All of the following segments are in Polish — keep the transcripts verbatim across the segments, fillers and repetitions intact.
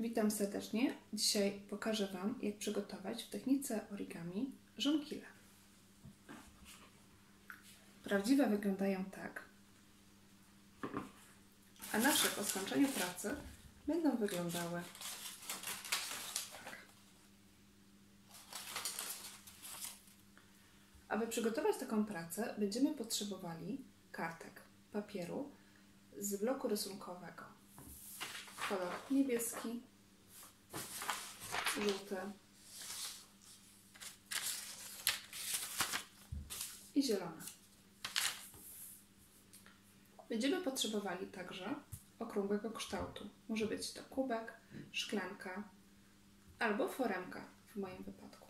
Witam serdecznie. Dzisiaj pokażę Wam, jak przygotować w technice origami żonkile. Prawdziwe wyglądają tak, a nasze po skończeniu pracy będą wyglądały tak. Aby przygotować taką pracę, będziemy potrzebowali kartek papieru z bloku rysunkowego. Kolor niebieski, żółty i zielony. Będziemy potrzebowali także okrągłego kształtu. Może być to kubek, szklanka albo foremka w moim wypadku.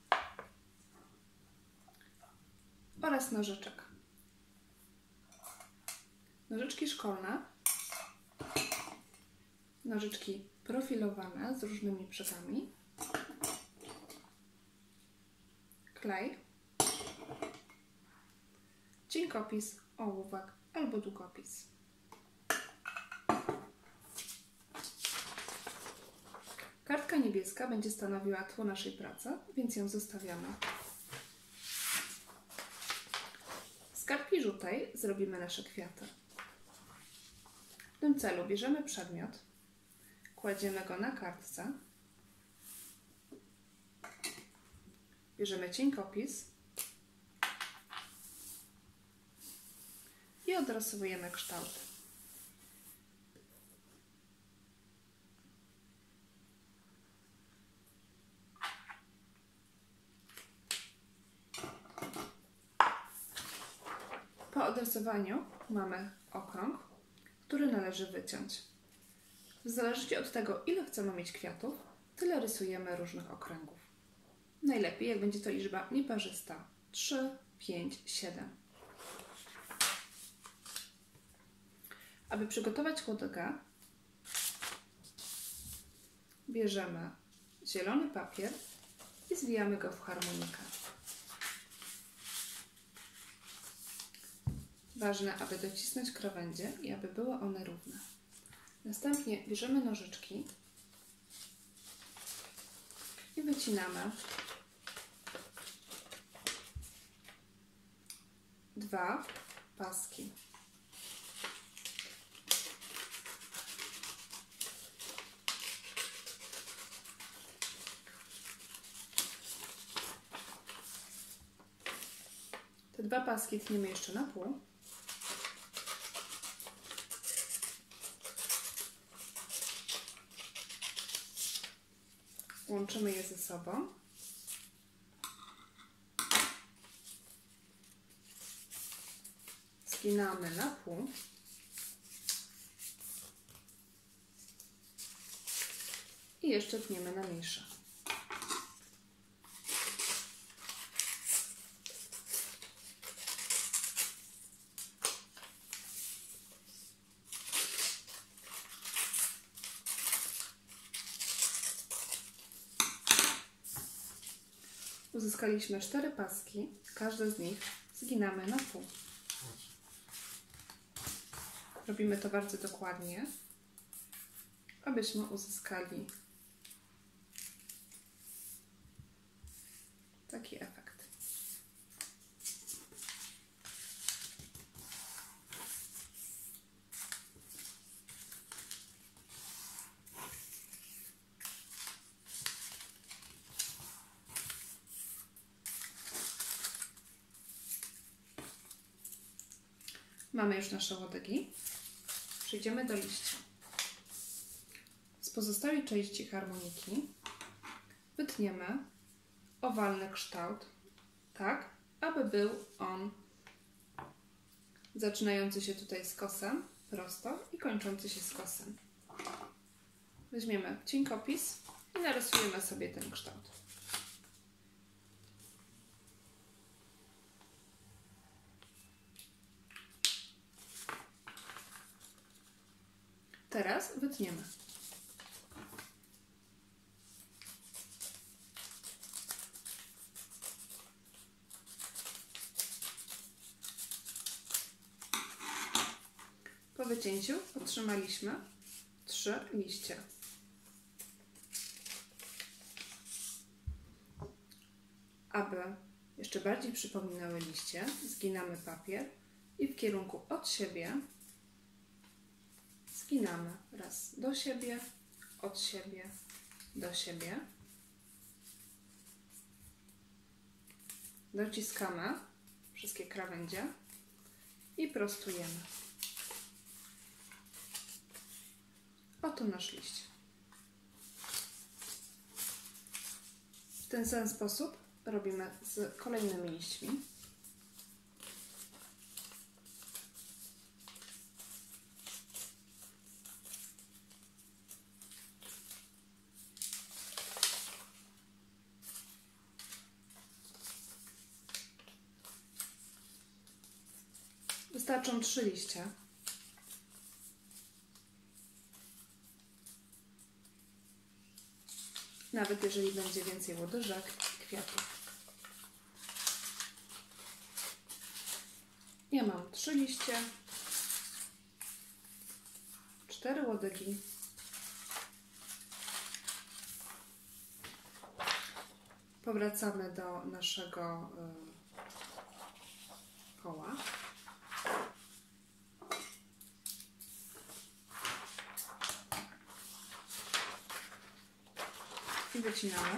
Oraz nożyczek. Nożyczki szkolne, nożyczki profilowane z różnymi brzegami, klej, cienkopis, ołówek albo długopis. Kartka niebieska będzie stanowiła tło naszej pracy, więc ją zostawiamy. Z kartki żółtej zrobimy nasze kwiaty. W tym celu bierzemy przedmiot, kładziemy go na kartce, bierzemy cienkopis i odrysowujemy kształt. Po odrysowaniu mamy okrąg, który należy wyciąć. W zależności od tego, ile chcemy mieć kwiatów, tyle rysujemy różnych okręgów. Najlepiej, jak będzie to liczba nieparzysta. trzy, pięć, siedem. Aby przygotować łodygę, bierzemy zielony papier i zwijamy go w harmonikę. Ważne, aby docisnąć krawędzie i aby były one równe. Następnie bierzemy nożyczki i wycinamy dwa paski. Te dwa paski tniemy jeszcze na pół. Łączymy je ze sobą. Zginamy na pół. I jeszcze tniemy na mniejsze. Uzyskaliśmy cztery paski, każde z nich zginamy na pół. Robimy to bardzo dokładnie, abyśmy uzyskali taki efekt. Mamy już nasze łodygi. Przejdziemy do liścia. Z pozostałej części harmoniki wytniemy owalny kształt, tak, aby był on zaczynający się tutaj z kosem, prosto, i kończący się z kosem. Weźmiemy cienkopis i narysujemy sobie ten kształt. Teraz wytniemy. Po wycięciu otrzymaliśmy trzy liście. Aby jeszcze bardziej przypominały liście, zginamy papier i w kierunku od siebie zginamy. Raz do siebie, od siebie, do siebie. Dociskamy wszystkie krawędzie i prostujemy. Oto nasz liść. W ten sam sposób robimy z kolejnymi liśćmi. Wystarczą trzy liście. Nawet jeżeli będzie więcej łodyżek i kwiatów. Ja mam trzy liście, cztery łodygi, powracamy do naszego y, koła. I wycinamy.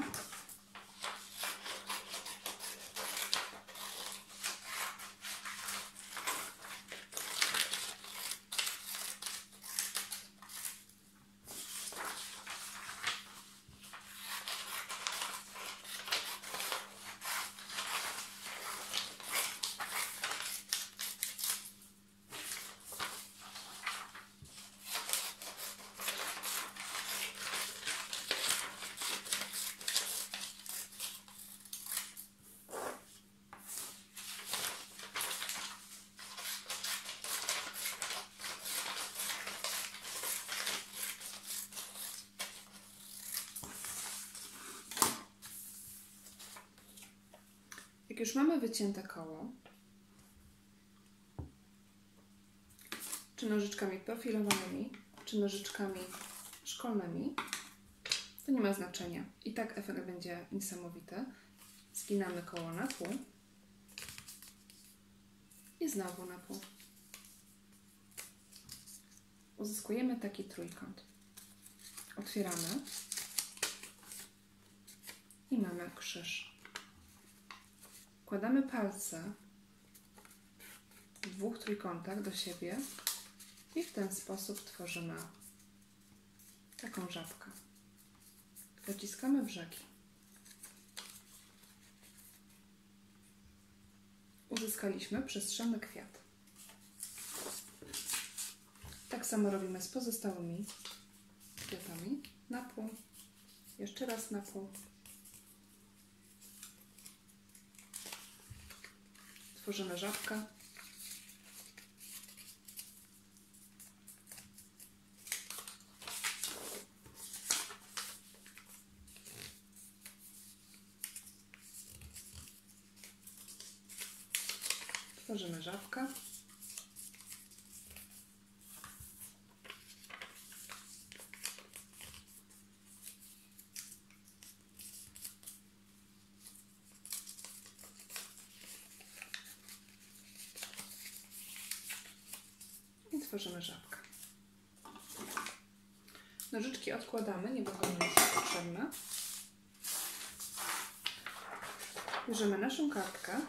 Jak już mamy wycięte koło, czy nożyczkami profilowanymi, czy nożyczkami szkolnymi, to nie ma znaczenia. I tak efekt będzie niesamowity. Zginamy koło na pół i znowu na pół. Uzyskujemy taki trójkąt. Otwieramy i mamy krzyż. Wkładamy palce w dwóch trójkątach do siebie i w ten sposób tworzymy taką żabkę. Dociskamy brzegi. Uzyskaliśmy przestrzenny kwiat. Tak samo robimy z pozostałymi kwiatami. Na pół. Jeszcze raz na pół. Tworzymy żabkę. Tworzymy żabkę. I tworzymy żabkę. Nożyczki odkładamy, nie będą nam już potrzebne. Bierzemy naszą kartkę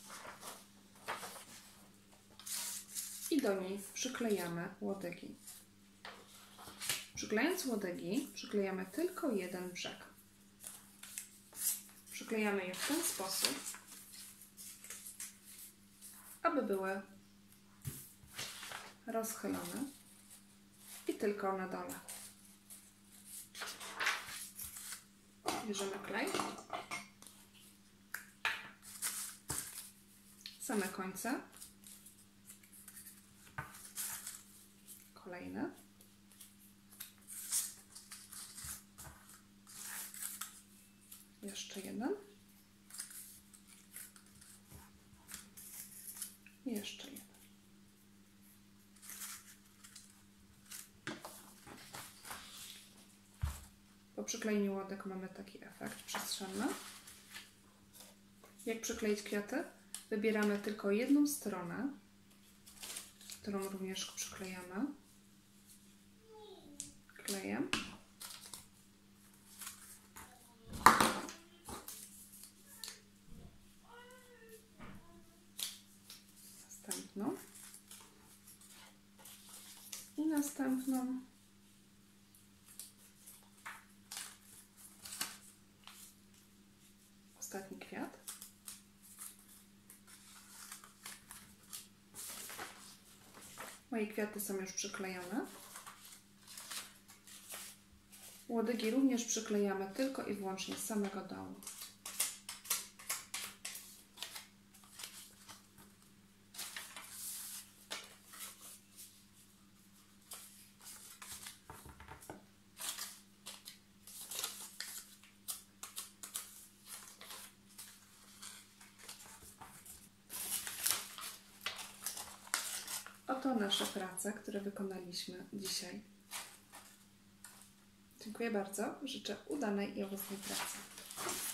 i do niej przyklejamy łodygi. Przyklejając łodygi, przyklejamy tylko jeden brzeg. Przyklejamy je w ten sposób, aby były rozchylone i tylko na dole. Bierzemy klej, same końce, kolejne, jeszcze jeden i jeszcze jeden. Po przyklejeniu łodyg mamy taki efekt przestrzenny. Jak przykleić kwiaty? Wybieramy tylko jedną stronę, którą również przyklejamy. Kleję. Następną. I następną. Ostatni kwiat. Moje kwiaty są już przyklejone. Łodygi również przyklejamy tylko i wyłącznie z samego dołu. Oto nasze prace, które wykonaliśmy dzisiaj. Dziękuję bardzo. Życzę udanej i owocnej pracy.